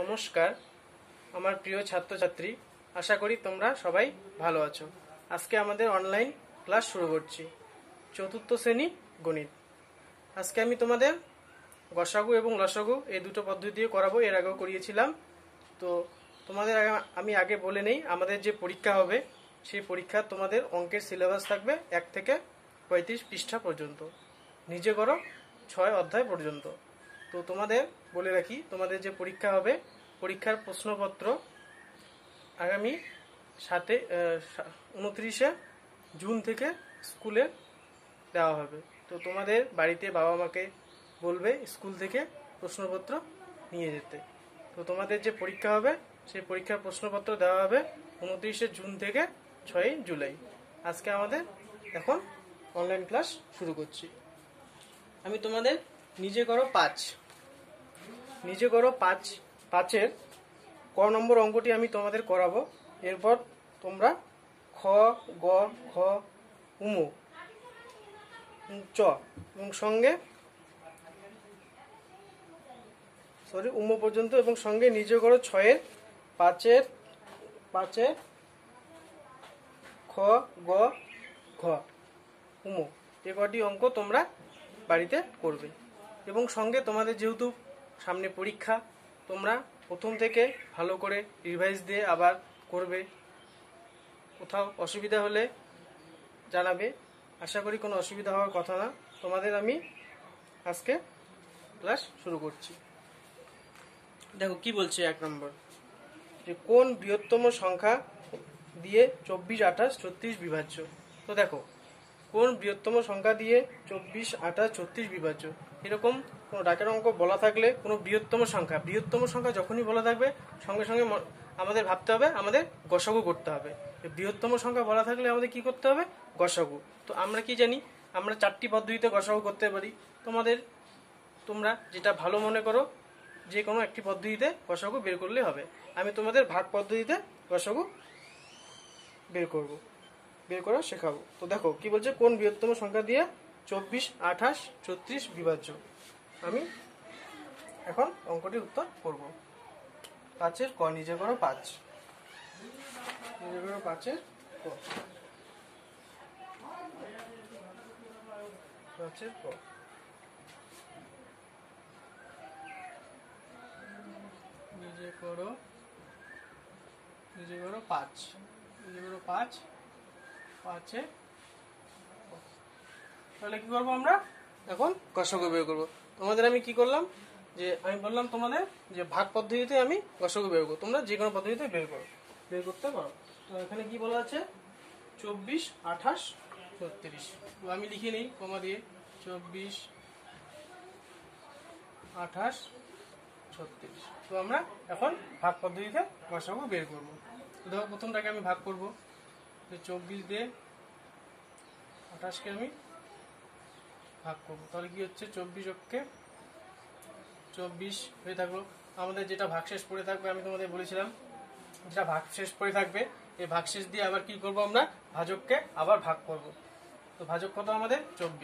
নমস্কার আমার প্রিয় ছাত্রছাত্রী, আশা করি তোমরা সবাই ভালো আছো। আজকে আমাদের অনলাইন ক্লাস শুরু করছি, চতুর্থ শ্রেণী গণিত। আজকে আমি তোমাদের গসাগু এবং লসাগু এই দুটো পদ্ধতি দিয়ে করাবো। এর আগেও করিয়েছিলাম। তো তোমাদের আমি আগে বলে নেই, আমাদের যে পরীক্ষা হবে সেই পরীক্ষা তোমাদের অঙ্কের সিলেবাস থাকবে 1 থেকে 35 পৃষ্ঠা পর্যন্ত, নিজে করো 6 অধ্যায় পর্যন্ত। তো তোমাদের বলে রাখি, তোমাদের যে পরীক্ষা হবে, পরীক্ষার প্রশ্নপত্র আগামী 29শে জুন থেকে স্কুলে দেওয়া হবে। তো তোমাদের বাড়িতে বাবা মাকে বলবে স্কুল থেকে প্রশ্নপত্র নিয়ে যেতে। তো তোমাদের যে পরীক্ষা হবে সেই পরীক্ষার প্রশ্নপত্র দেওয়া হবে 29শে জুন থেকে 6ই জুলাই। আজকে আমাদের এখন অনলাইন ক্লাস শুরু করছি। আমি তোমাদের নিজে করো 5 পাঁচের ক নম্বর অঙ্কটি আমি তোমাদের করাবো। এরপর তোমরা খ, গ, ঘ, উমো, চ এবং সঙ্গে উমো পর্যন্ত এবং সঙ্গে নিজে করো 6-এর 5-এর খ, গ, ঘ, উমো এ কটি অঙ্ক তোমরা বাড়িতে করবে। এবং সঙ্গে তোমাদের যেহেতু সামনে পরীক্ষা, তোমরা প্রথম থেকে ভালো করে রিভাইজ দিয়ে আবার করবে। কোথাও অসুবিধা হলে জানাবে, আশা করি কোনো অসুবিধা হওয়ার কথা না। তোমাদের আমি আজকে ক্লাস শুরু করছি। দেখো কি বলছে 1 নম্বর, যে কোন বৃহত্তম সংখ্যা দিয়ে 24, 28, 36 বিভাজ্য। তো দেখো, কোন বৃহত্তম সংখ্যা দিয়ে 24, 28, 36 বিভাজ্য। এরকম কোনো ডাকের অঙ্ক বলা থাকলে কোনো বৃহত্তম সংখ্যা যখনই বলা থাকবে সঙ্গে সঙ্গে আমাদের ভাবতে হবে, আমাদের গসাগু করতে হবে। বৃহত্তম সংখ্যা বলা থাকলে আমাদের কি করতে হবে? গসাগু। তো আমরা কি জানি, আমরা 4টি পদ্ধতিতে গসাগু করতে পারি। তোমরা যেটা ভালো মনে করো, যে কোনো একটি পদ্ধতিতে গসাগু বের করলে হবে। আমি তোমাদের ভাগ পদ্ধতিতে গসাগু বের করা শেখাবো। তো দেখো কি বলছে, কোন বৃহত্তম সংখ্যা দিয়ে 24, 28, 36 বিভাজ্য। আমি এখন অঙ্কটির উত্তর করব। 5-এর ক, নিজে করো 5, নিজে করো 5-এর ক, 5-এর ক, নিজে করো 5, নিজে করো 5, 5-এ। তাহলে কি করবো আমরা এখন? গসাগু বের করবো। তোমাদের আমি কি করলাম, যে আমি বললাম তোমাদের যে ভাগ পদ্ধতিতে আমি গসাগু বের করবো। তোমরা যে কোনো পদ্ধতিতে বের করতে পারো। তো এখানে কি বলা আছে, 24, 28, 36। তো আমি লিখে নিই কমা দিয়ে, 24, 28, 36। তো আমরা এখন ভাগ পদ্ধতিতে গসাগু বের করবো। তো দেখো, প্রথমটাকে আমি ভাগ করবো। 24 দিয়ে 28-কে আমি ভাগ করবো। তাহলে কি হচ্ছে, 24 হয়ে থাকলো। আমাদের যেটা ভাগশেষ পড়ে থাকবে, আমি তোমাদের বলেছিলাম, যেটা ভাগশেষ পড়ে থাকবে এই ভাগশেষ দিয়ে আবার কি করব, আমরা ভাজককে আবার ভাগ করব। তো ভাজক কত আমাদের?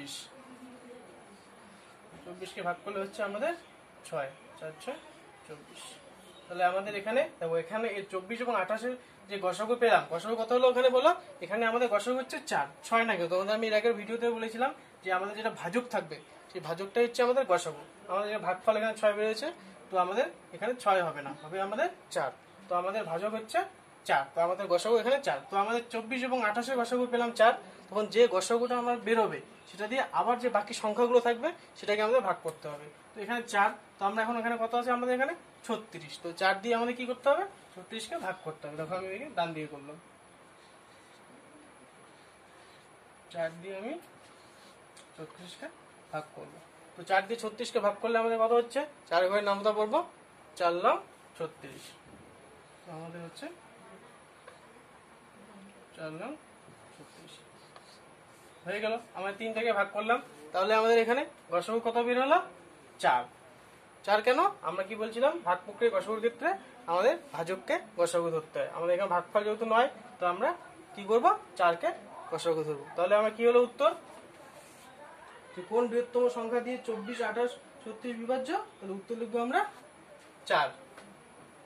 24কে ভাগ করলে হচ্ছে আমাদের 6, 4, 6, 24। তাহলে আমাদের এখানে দেখো, এখানে 24 এবং 28-এর যে গসাগু পেলাম, গসাগু কত হলো ওখানে বলো। এখানে আমাদের গসাগু হচ্ছে 4, 6 না কেউ। তোমাদের আমি এর আগের ভিডিওতে বলেছিলাম যে আমাদের যেটা ভাজক থাকবে সেই ভাজকটাই হচ্ছে আমাদের গসাগু। আমাদের ভাগফল এখানে 6 বেরিয়েছে, তো আমাদের এখানে 6 হবে না, হবে আমাদের 4। তো আমাদের ভাজক হচ্ছে 4, তো আমাদের গসাগু এখানে 4। তো আমাদের 24 এবং 28-এর গসাগু পেলাম 4। তখন যে গসাগুটা আমার বেরোবে সেটা দিয়ে আবার যে বাকি সংখ্যাগুলো থাকবে সেটাকে আমাদের ভাগ করতে হবে। তো এখানে 4, তো আমরা এখন এখানে কত আছে আমাদের এখানে? 36। তো 4 দিয়ে আমাদের কি করতে হবে? 36কে ভাগ করতে হবে। দেখো আমি এখানে ডান দিয়ে করলাম, 4 দিয়ে আমি 36কে ভাগ করবো। তো 4 দিয়ে 36কে ভাগ করলে আমাদের কত হচ্ছে? 4 ঘরের নামতা পড়বো, 4 লাম 36। তো আমাদের হচ্ছে 4 লাম 36 হয়ে গেল। আমরা 3 থেকে ভাগ করলাম, তাহলে আমাদের এখানে গসাগু কত বের হলো? 4। 4 কেন? আমরা কি বলছিলাম, ভাগ প্রক্রিয়া গসাগুর ক্ষেত্রে আমাদের ভাজককে গসাগু ধরতে হয়। আমাদের এখানে ভাগফল যেহেতু নয়, তো আমরা কি করবো, 4কে গসাগু ধরবো। তাহলে আমার কি হলো উত্তর, যে কোন বৃহত্তম সংখ্যা দিয়ে 24, 28, 36 বিভাজ্য। তাহলে উত্তর লিখবো আমরা 4।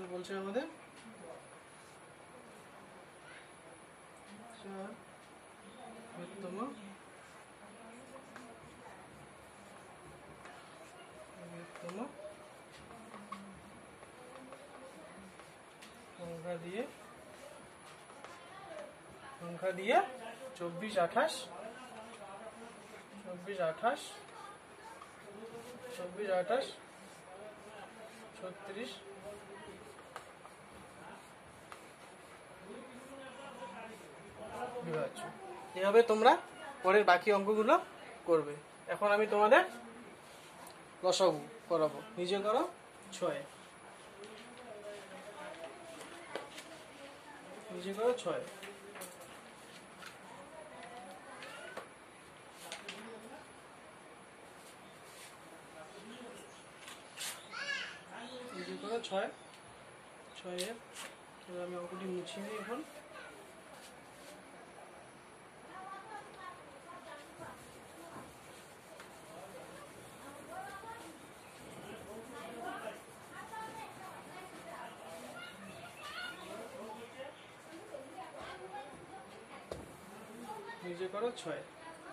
তো বলছে আমাদের 4 বৃহত্তম সংখ্যা দিয়ে 24, 28, 36 বিভাজ্য। এভাবে তোমরা পরের বাকি অঙ্কগুলো করবে। এখন আমি তোমাদের লসাগু করাবো। নিজে করো 6, নিজে করো 6, নিজে করো 6, 6 আমি অঙ্কটি মুছিয়ে নিই এখন। নিজে করো 6,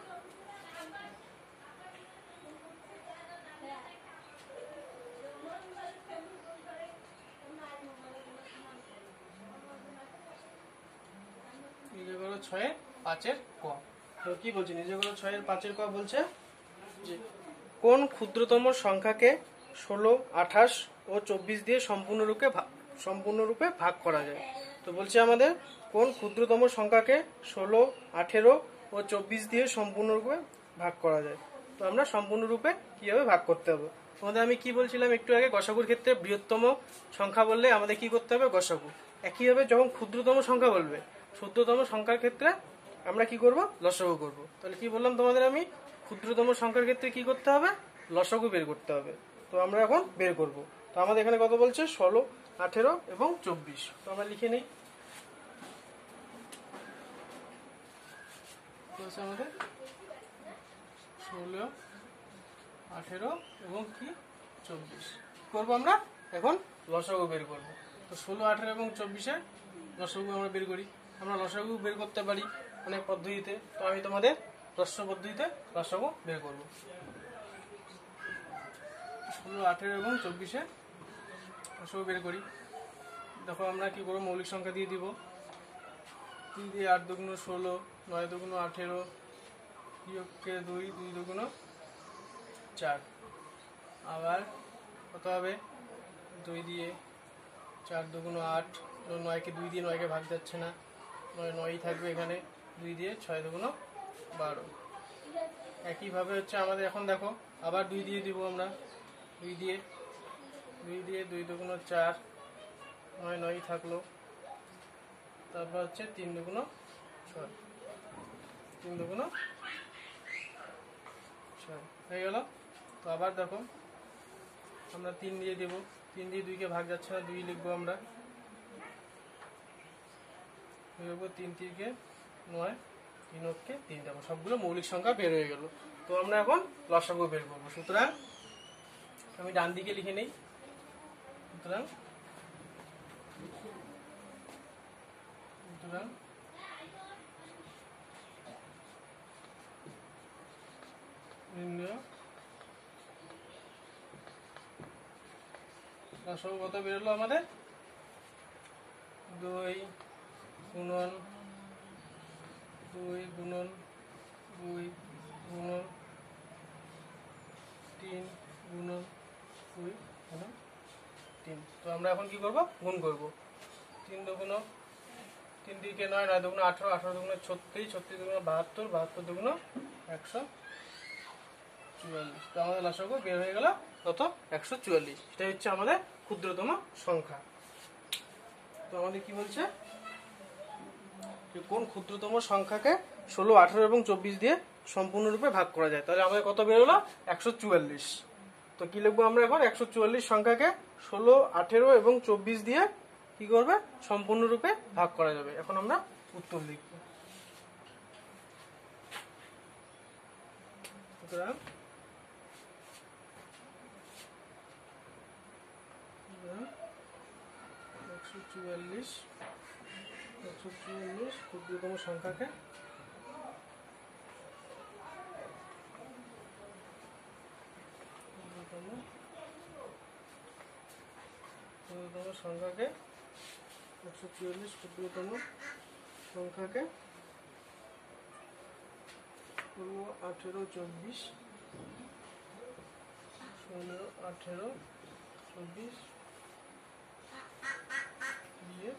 নিজে করো 6 5 ক। তো কি বলছে নিজে করো 6 5 ক বলছে যে কোন ক্ষুদ্রতম সংখ্যাকে 16, 28 ও 24 দিয়ে সম্পূর্ণরূপে ভাগ করা যায়। তো বলছে আমাদের কোন ক্ষুদ্রতম সংখ্যাকে 16, 18 ও 24 দিয়ে সম্পূর্ণরূপে ভাগ করা যায়। তো আমরা সম্পূর্ণরূপে কিভাবে ভাগ করতে হবে। তোমাদের আমি কি বলছিলাম একটু আগে, গসাগুর ক্ষেত্রে বৃহত্তম সংখ্যা বললে আমাদের কি করতে হবে, গসাগু। একইভাবে যখন ক্ষুদ্রতম সংখ্যা বলবে, ক্ষুদ্রতম সংখ্যার ক্ষেত্রে আমরা কি করব, লসাগু করব। তাহলে কি বললাম তোমাদের আমি, ক্ষুদ্রতম সংখ্যার ক্ষেত্রে কি করতে হবে, লসাগু বের করতে হবে। তো আমরা এখন বের করব। তো আমাদের এখানে কত বলছে, 16, 18 এবং 24। তো আমরা লিখে নিই। আমাদের 16, 18 এবং কি 24 করবো আমরা এখন লসাগু বের করব। তো 16, 18 এবং 24-এর লসাগু আমরা বের করি। আমরা লসাগু বের করতে পারি অনেক পদ্ধতিতে। তো আমি তোমাদের হ্রস্ব পদ্ধতিতে লসাগু বের করব। 16, 18 এবং 24-এর লসাগু বের করি। দেখো আমরা কি করবো, মৌলিক সংখ্যা দিয়ে দিব। 3 দিয়ে 8 দুগুণ 16, 9 দুগুণ 18, বিয়োগকে 2, 2 দুগুণ 4। আবার কত হবে, 2 দিয়ে 4 দুগুণ 8, 9কে 2 দিয়ে 9কে ভাগ যাচ্ছে না, 9ই থাকবে এখানে। 2 দিয়ে 6 দুগুণ 12। একইভাবে হচ্ছে আমাদের এখন দেখো আবার 2 দিয়ে দিব আমরা। 2 দিয়ে 2 দুগুণ 4, 9ই থাকলো। তারপর হচ্ছে 3 দুগুণ 6, 3 দুগুণ 6 হয়ে গেল। তো আবার দেখো আমরা 3 দিয়ে দেব। 3 দিয়ে 2কে ভাগ যাচ্ছে না, 2 লিখবো আমরা। 3 3কে 9, 3কে 3। দেখো সবগুলো মৌলিক সংখ্যা বের হয়ে গেল। তো আমরা এখন লসাগু বের করবো। সুতরাং আমি ডান দিকে লিখে নেই। সুতরাং লসাগু কত বেরোলো আমাদের, 2 গুণন 2 গুণন 2 গুণন 3 গুণন 2 গুণন 3। তো আমরা এখন কি করব, গুণ করব। 3 দুগুণ 3 দিকে 9, 9 দুগুণ 18, 18 দুগুণ 36, 36 দুগুণ 72, 72 দুগুণ 144। তো আমাদের লসাগু বের হয়ে গেল কত, 144। এটাই হচ্ছে আমাদের ক্ষুদ্রতম সংখ্যা। তো আমাদের কি বলছে, কোন ক্ষুদ্রতম সংখ্যাকে 16, 18 এবং 24 দিয়ে সম্পূর্ণরূপে ভাগ করা যায়। তাহলে আমাদের কত বের হলো, 144। তো কি লিখবো আমরা এখন, 144 সংখ্যাকে 16, 18 এবং 24 দিয়ে কি করবে, সম্পূর্ণরূপে ভাগ করা যাবে। এখন আমরা উত্তর লিখব। সুতরাং 144 144 ক্ষুদ্রতম সংখ্যাকে ক্ষুদ্রতম সংখ্যাকে 144 ক্ষুদ্রতম সংখ্যাকে 18 24 16 18 24 দিয়ে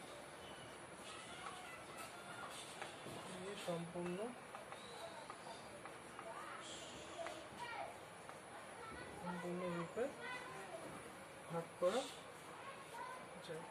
সম্পূর্ণরূপে ভাগ করা যায়।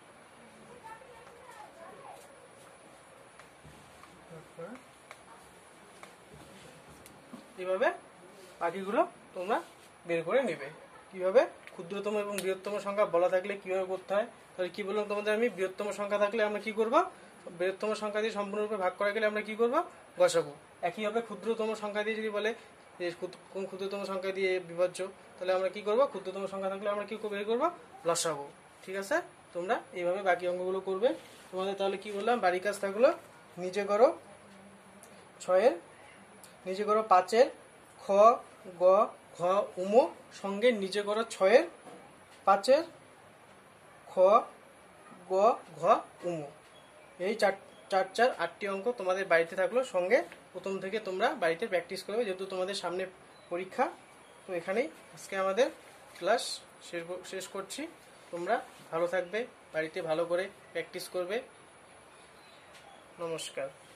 এভাবে বাকিগুলো তোমরা বের করে নেবে। কিভাবে ক্ষুদ্রতম এবং বৃহত্তম সংখ্যা বলা থাকলে কিভাবে করতে হয়, তাহলে কি বললাম তোমাদের আমি, বৃহত্তম সংখ্যা থাকলে আমরা কি করব, বৃহত্তম সংখ্যা দিয়ে সম্পূর্ণরূপে ভাগ করা গেলে আমরা কি করব, বসাবো। একইভাবে ক্ষুদ্রতম সংখ্যা দিয়ে যদি বলে যে কোন ক্ষুদ্রতম সংখ্যা দিয়ে বিভাজ্য, তাহলে আমরা কি করব, ক্ষুদ্রতম সংখ্যা থাকলে আমরা কি বের করব, লসাবো। ঠিক আছে, তোমরা এইভাবে বাকি অঙ্কগুলো করবে। তোমাদের তাহলে কি বললাম, বাড়ির কাজ থাকলো নিজে করো 6-এর, নিজে করো 5-এর খ গ ঘ উমো, সঙ্গে নিজে করো 6-এর 5-এর খ গ ঘ উমো। এই 8টি অঙ্ক তোমাদের বাড়িতে থাকলো, সঙ্গে প্রথম থেকে তোমরা বাড়িতে প্র্যাকটিস করবে, যেহেতু তোমাদের সামনে পরীক্ষা। তো এখানেই আজকে আমাদের ক্লাস শেষ করছি। তোমরা ভালো থাকবে, বাড়িতে ভালো করে প্র্যাকটিস করবে। নমস্কার।